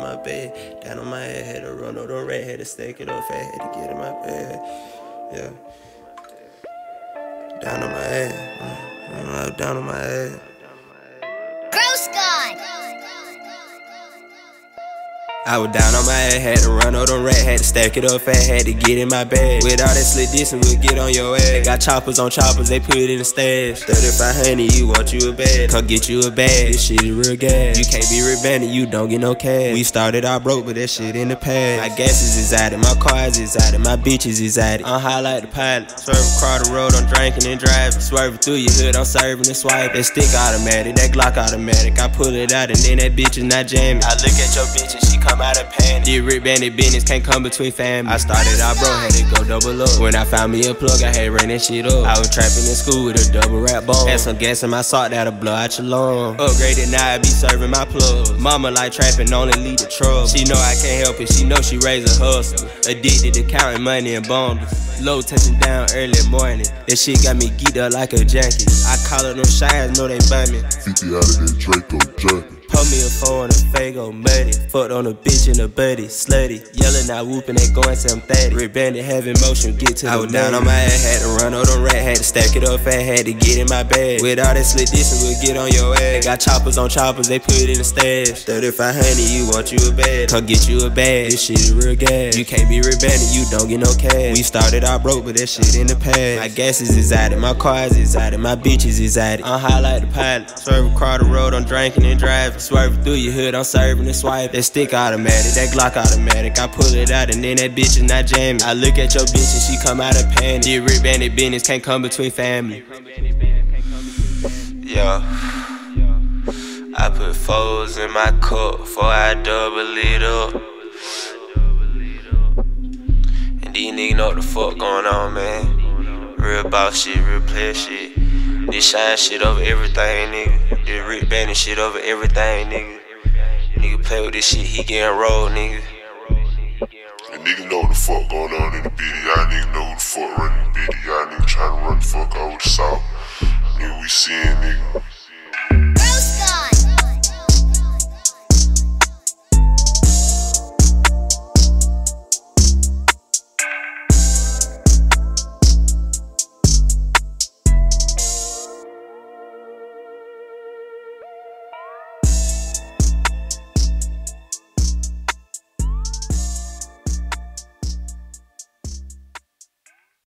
my bed. Down on my head, had to run over the rat, had to stack it up fat, had to get in my bed. Yeah. Down on my head. Down on my head. Gross God. I was down on my head, had to run over the rat, had to stack it up fat, had to get in my bag. With all that slit dissing, we'll get on your ass. They got choppers on choppers, they put it in the stash. 3500, you want you a bag, come get you a bag. This shit is real gas. You can't be rebanded, you don't get no cash. We started out broke, but that shit in the past. My gas is exotic, my cars is exotic, my bitches is exotic. I'm high like the pilot, swerve across the road, I'm drinking and driving. Swerving through your hood, I'm serving and swiping. That stick automatic, that Glock automatic. I pull it out and then that bitch is not jamming. I look at your bitch and she come out of panic. This Rick Bandit business can't come between family. I started out broke, had to go double up. When I found me a plug, I had ran that shit up. I was trapping in school with a double rap bone. Had some gas in my sock that'll blow out your lung. Upgraded now, I be serving my plugs. Mama like trapping, only lead the trouble. She know I can't help it, she know she raised a hustler. Addicted to counting money in bundles. Low touching down early morning. That shit got me geeked up like a junkie. I call it them shines, know they bum me. 50 out of that Draco junkie. Put me a phone and a Fago muddy. Fucked on a bitch and a buddy, slutty. Yelling out, whooping, they going 730. Rick Bandit having motion, get to the I was down on my ass, had to run over the rat, had to stack it up fat, had to get in my bag. With all that slit dissing, we'll get on your ass. They got choppers on choppers, they put it in the stash. 3500, you want you a bag, come get you a bag. This shit is real gas. You can't be Rick Bandit, you don't get no cash. We started out broke, but that shit in the past. My gas is exotic, my car is exotic, my bitch is exotic. I'm high like the pilot, swerve across the road, I'm drinking and driving. Swerving through your hood, I'm serving and swiping. That stick automatic, that Glock automatic. I pull it out and then that bitch is not jamming. I look at your bitch and she come out of panic. This Rick Bandit business can't come between family. Yeah. I put foes in my cup before I double it up. And these niggas know what the fuck going on, man. Real boss shit, real player shit. This shine shit over everything, nigga. This Rick Bandit shit over everything, nigga. Nigga play with this shit, he getting rolled, nigga. And niggas know what the fuck going on in the bitty. Y'all niggas know what the fuck running the bitty. Y'all niggas trying to run the fuck out with the south. Nigga, we seeing, nigga.